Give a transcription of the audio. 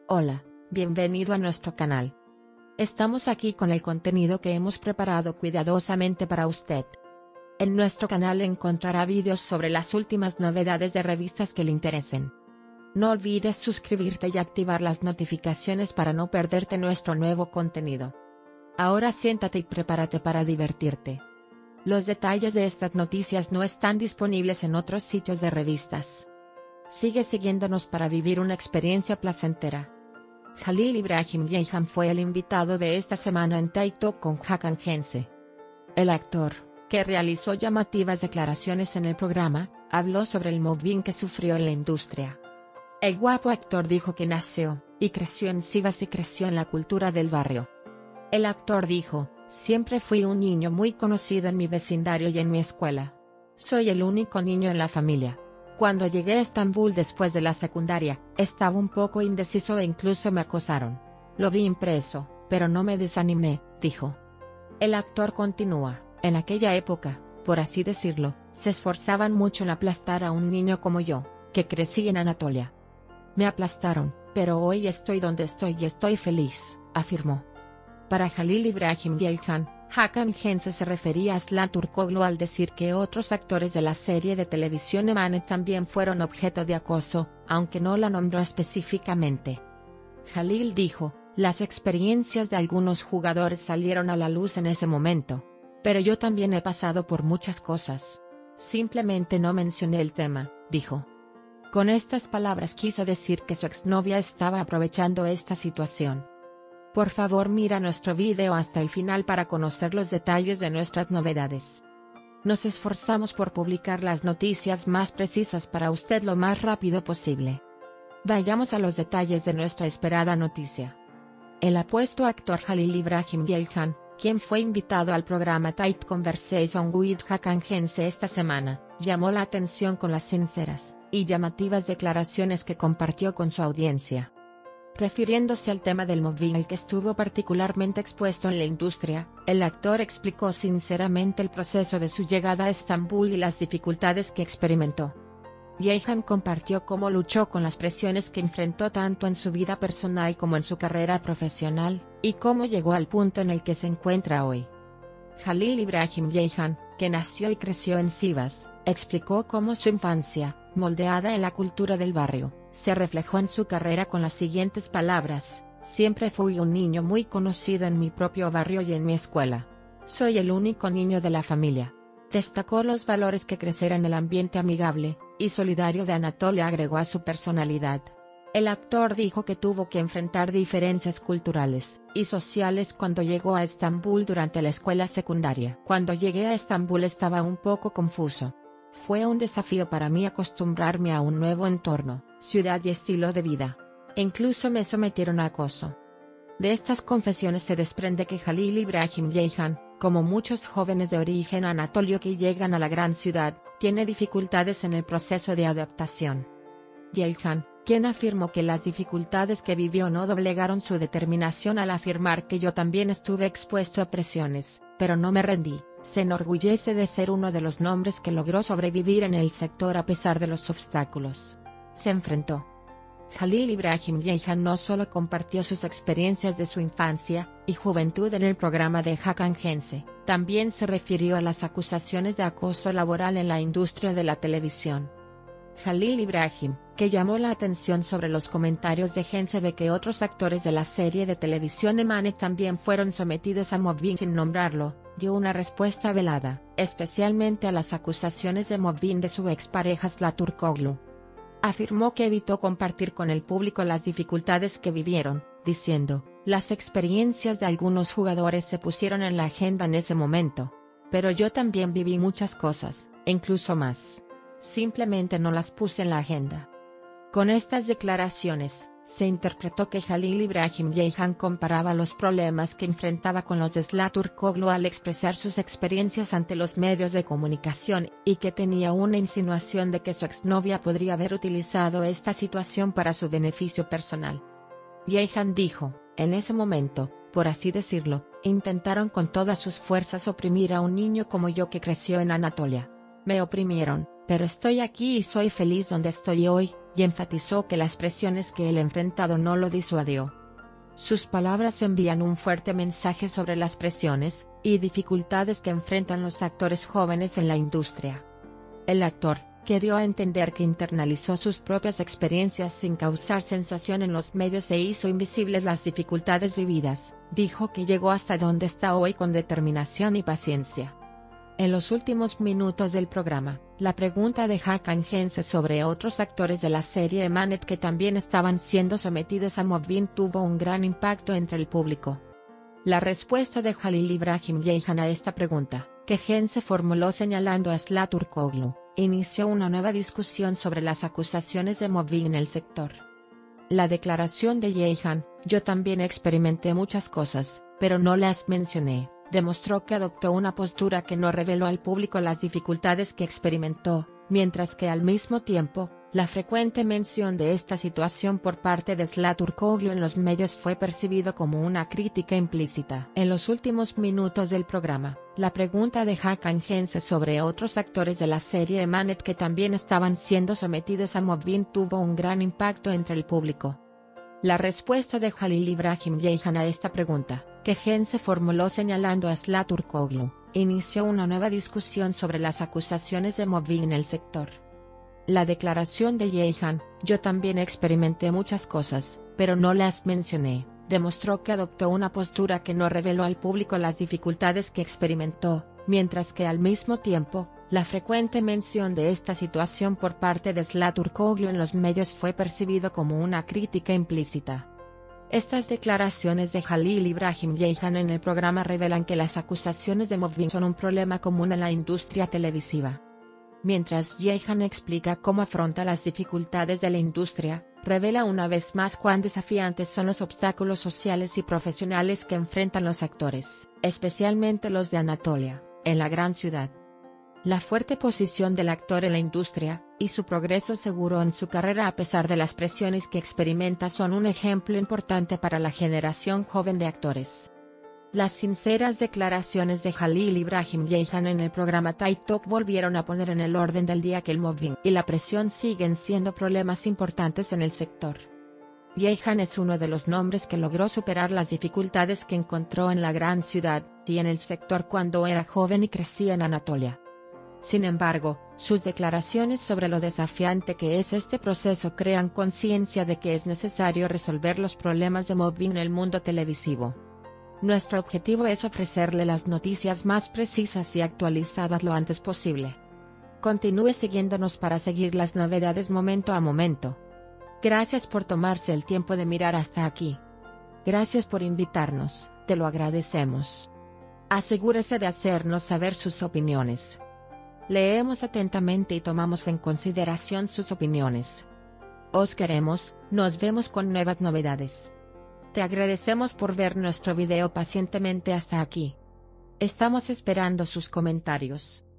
Hola, bienvenido a nuestro canal. Estamos aquí con el contenido que hemos preparado cuidadosamente para usted. En nuestro canal encontrará vídeos sobre las últimas novedades de revistas que le interesen. No olvides suscribirte y activar las notificaciones para no perderte nuestro nuevo contenido. Ahora siéntate y prepárate para divertirte. Los detalles de estas noticias no están disponibles en otros sitios de revistas. Sigue siguiéndonos para vivir una experiencia placentera. Jalil Ibrahim Ceyhan fue el invitado de esta semana en TikTok con Hakan Gense. El actor, que realizó llamativas declaraciones en el programa, habló sobre el mobbing que sufrió en la industria. El guapo actor dijo que nació y creció en Sivas y creció en la cultura del barrio. El actor dijo: "Siempre fui un niño muy conocido en mi vecindario y en mi escuela. Soy el único niño en la familia. Cuando llegué a Estambul después de la secundaria, estaba un poco indeciso e incluso me acosaron. Lo vi impreso, pero no me desanimé", dijo. El actor continúa: "En aquella época, por así decirlo, se esforzaban mucho en aplastar a un niño como yo, que crecí en Anatolia. Me aplastaron, pero hoy estoy donde estoy y estoy feliz", afirmó. Para Jalil Ibrahim Ceyhan, Hakan Gense se refería a Aslan Turkoglu al decir que otros actores de la serie de televisión Emanet también fueron objeto de acoso, aunque no la nombró específicamente. Jalil dijo: "Las experiencias de algunos jugadores salieron a la luz en ese momento. Pero yo también he pasado por muchas cosas. Simplemente no mencioné el tema", dijo. Con estas palabras quiso decir que su exnovia estaba aprovechando esta situación. Por favor, mira nuestro video hasta el final para conocer los detalles de nuestras novedades. Nos esforzamos por publicar las noticias más precisas para usted lo más rápido posible. Vayamos a los detalles de nuestra esperada noticia. El apuesto actor Jalil Ibrahim Ceyhan, quien fue invitado al programa Tight Conversation with Hakan Gense esta semana, llamó la atención con las sinceras y llamativas declaraciones que compartió con su audiencia. Refiriéndose al tema del mobbing al que estuvo particularmente expuesto en la industria, el actor explicó sinceramente el proceso de su llegada a Estambul y las dificultades que experimentó. Ceyhan compartió cómo luchó con las presiones que enfrentó tanto en su vida personal como en su carrera profesional, y cómo llegó al punto en el que se encuentra hoy. Jalil Ibrahim Ceyhan, que nació y creció en Sivas, explicó cómo su infancia, moldeada en la cultura del barrio, se reflejó en su carrera con las siguientes palabras: "Siempre fui un niño muy conocido en mi propio barrio y en mi escuela. Soy el único niño de la familia". Destacó los valores que crecer en el ambiente amigable y solidario de Anatolia agregó a su personalidad. El actor dijo que tuvo que enfrentar diferencias culturales y sociales cuando llegó a Estambul durante la escuela secundaria. "Cuando llegué a Estambul estaba un poco confuso. Fue un desafío para mí acostumbrarme a un nuevo entorno, ciudad y estilo de vida. Incluso me sometieron a acoso". De estas confesiones se desprende que Jalil Ibrahim Ceyhan, como muchos jóvenes de origen anatolio que llegan a la gran ciudad, tiene dificultades en el proceso de adaptación. Ceyhan, quien afirmó que las dificultades que vivió no doblegaron su determinación al afirmar que "yo también estuve expuesto a presiones, pero no me rendí", se enorgullece de ser uno de los nombres que logró sobrevivir en el sector a pesar de los obstáculos. Se enfrentó. Jalil Ibrahim Ceyhan no solo compartió sus experiencias de su infancia y juventud en el programa de Hakan Gense, también se refirió a las acusaciones de acoso laboral en la industria de la televisión. Jalil Ibrahim, que llamó la atención sobre los comentarios de Gense de que otros actores de la serie de televisión Emanet también fueron sometidos a mobbing sin nombrarlo, dio una respuesta velada, especialmente a las acusaciones de mobbing de su expareja Aslan Turkoglu. Afirmó que evitó compartir con el público las dificultades que vivieron, diciendo: "Las experiencias de algunos jugadores se pusieron en la agenda en ese momento. Pero yo también viví muchas cosas, incluso más. Simplemente no las puse en la agenda". Con estas declaraciones, se interpretó que Jalil Ibrahim Ceyhan comparaba los problemas que enfrentaba con los de Aslan Turkoglu al expresar sus experiencias ante los medios de comunicación, y que tenía una insinuación de que su exnovia podría haber utilizado esta situación para su beneficio personal. Ceyhan dijo: "En ese momento, por así decirlo, intentaron con todas sus fuerzas oprimir a un niño como yo que creció en Anatolia. Me oprimieron, pero estoy aquí y soy feliz donde estoy hoy", y enfatizó que las presiones que él ha enfrentado no lo disuadió. Sus palabras envían un fuerte mensaje sobre las presiones y dificultades que enfrentan los actores jóvenes en la industria. El actor, que dio a entender que internalizó sus propias experiencias sin causar sensación en los medios e hizo invisibles las dificultades vividas, dijo que llegó hasta donde está hoy con determinación y paciencia. En los últimos minutos del programa, la pregunta de Hakan Gense sobre otros actores de la serie Emanet que también estaban siendo sometidos a mobbing tuvo un gran impacto entre el público. La respuesta de Halil İbrahim Ceyhan a esta pregunta, que Gense formuló señalando a Sıla Türkoğlu, inició una nueva discusión sobre las acusaciones de mobbing en el sector. La declaración de Ceyhan, "Yo también experimenté muchas cosas, pero no las mencioné", demostró que adoptó una postura que no reveló al público las dificultades que experimentó, mientras que al mismo tiempo, la frecuente mención de esta situación por parte de Sıla Türkoğlu en los medios fue percibido como una crítica implícita. En los últimos minutos del programa, la pregunta de Hakan Gense sobre otros actores de la serie Emanet que también estaban siendo sometidos a mobbing tuvo un gran impacto entre el público. La respuesta de Halil İbrahim Ceyhan a esta pregunta, que Gense formuló señalando a Sıla Türkoğlu, inició una nueva discusión sobre las acusaciones de mobbing en el sector. La declaración de Ceyhan, "Yo también experimenté muchas cosas, pero no las mencioné", demostró que adoptó una postura que no reveló al público las dificultades que experimentó, mientras que al mismo tiempo, la frecuente mención de esta situación por parte de Sıla Türkoğlu en los medios fue percibido como una crítica implícita. Estas declaraciones de Halil İbrahim Ceyhan en el programa revelan que las acusaciones de mobbing son un problema común en la industria televisiva. Mientras Ceyhan explica cómo afronta las dificultades de la industria, revela una vez más cuán desafiantes son los obstáculos sociales y profesionales que enfrentan los actores, especialmente los de Anatolia, en la gran ciudad. La fuerte posición del actor en la industria, y su progreso seguro en su carrera a pesar de las presiones que experimenta son un ejemplo importante para la generación joven de actores. Las sinceras declaraciones de Halil İbrahim Ceyhan en el programa TED Talk volvieron a poner en el orden del día que el mobbing y la presión siguen siendo problemas importantes en el sector. Ceyhan es uno de los nombres que logró superar las dificultades que encontró en la gran ciudad y en el sector cuando era joven y crecía en Anatolia. Sin embargo, sus declaraciones sobre lo desafiante que es este proceso crean conciencia de que es necesario resolver los problemas de mobbing en el mundo televisivo. Nuestro objetivo es ofrecerle las noticias más precisas y actualizadas lo antes posible. Continúe siguiéndonos para seguir las novedades momento a momento. Gracias por tomarse el tiempo de mirar hasta aquí. Gracias por invitarnos, te lo agradecemos. Asegúrese de hacernos saber sus opiniones. Leemos atentamente y tomamos en consideración sus opiniones. Os queremos, nos vemos con nuevas novedades. Te agradecemos por ver nuestro video pacientemente hasta aquí. Estamos esperando sus comentarios.